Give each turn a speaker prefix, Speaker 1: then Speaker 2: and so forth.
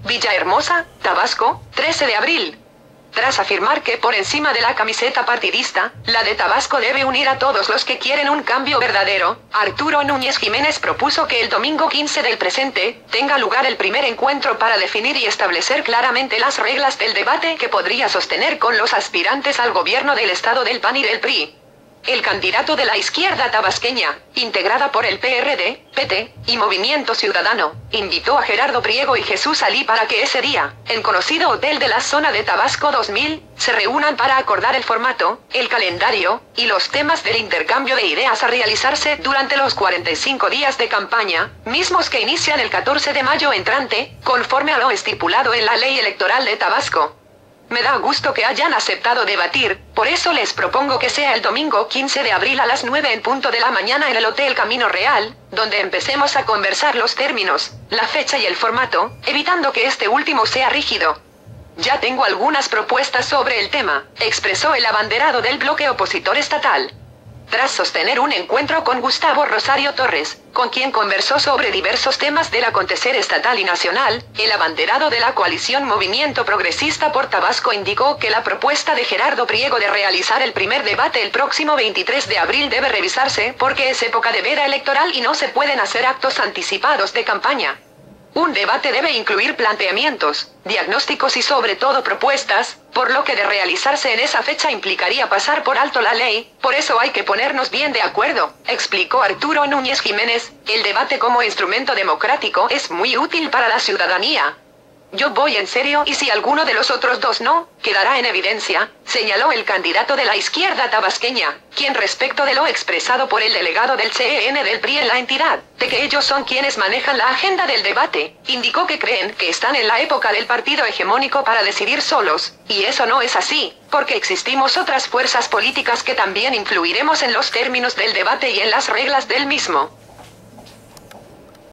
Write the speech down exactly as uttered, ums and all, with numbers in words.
Speaker 1: Villahermosa, Tabasco, trece de abril. Tras afirmar que por encima de la camiseta partidista, la de Tabasco debe unir a todos los que quieren un cambio verdadero, Arturo Núñez Jiménez propuso que el domingo quince del presente, tenga lugar el primer encuentro para definir y establecer claramente las reglas del debate que podría sostener con los aspirantes al gobierno del estado del P A N y del P R I. El candidato de la izquierda tabasqueña, integrada por el P R D, P T, y Movimiento Ciudadano, invitó a Gerardo Priego y Jesús Alí para que ese día, en conocido hotel de la zona de Tabasco dos mil, se reúnan para acordar el formato, el calendario, y los temas del intercambio de ideas a realizarse durante los cuarenta y cinco días de campaña, mismos que inician el catorce de mayo entrante, conforme a lo estipulado en la ley electoral de Tabasco. Me da gusto que hayan aceptado debatir, por eso les propongo que sea el domingo quince de abril a las nueve en punto de la mañana en el Hotel Camino Real, donde empecemos a conversar los términos, la fecha y el formato, evitando que este último sea rígido. Ya tengo algunas propuestas sobre el tema, expresó el abanderado del bloque opositor estatal. Tras sostener un encuentro con Gustavo Rosario Torres, con quien conversó sobre diversos temas del acontecer estatal y nacional, el abanderado de la coalición Movimiento Progresista por Tabasco indicó que la propuesta de Gerardo Priego de realizar el primer debate el próximo veintitrés de abril debe revisarse porque es época de veda electoral y no se pueden hacer actos anticipados de campaña. Un debate debe incluir planteamientos, diagnósticos y sobre todo propuestas, por lo que de realizarse en esa fecha implicaría pasar por alto la ley, por eso hay que ponernos bien de acuerdo, explicó Arturo Núñez Jiménez. El debate como instrumento democrático es muy útil para la ciudadanía. Yo voy en serio y si alguno de los otros dos no, quedará en evidencia, señaló el candidato de la izquierda tabasqueña, quien respecto de lo expresado por el delegado del C E N del P R I en la entidad, de que ellos son quienes manejan la agenda del debate, indicó que creen que están en la época del partido hegemónico para decidir solos, y eso no es así, porque existimos otras fuerzas políticas que también influiremos en los términos del debate y en las reglas del mismo.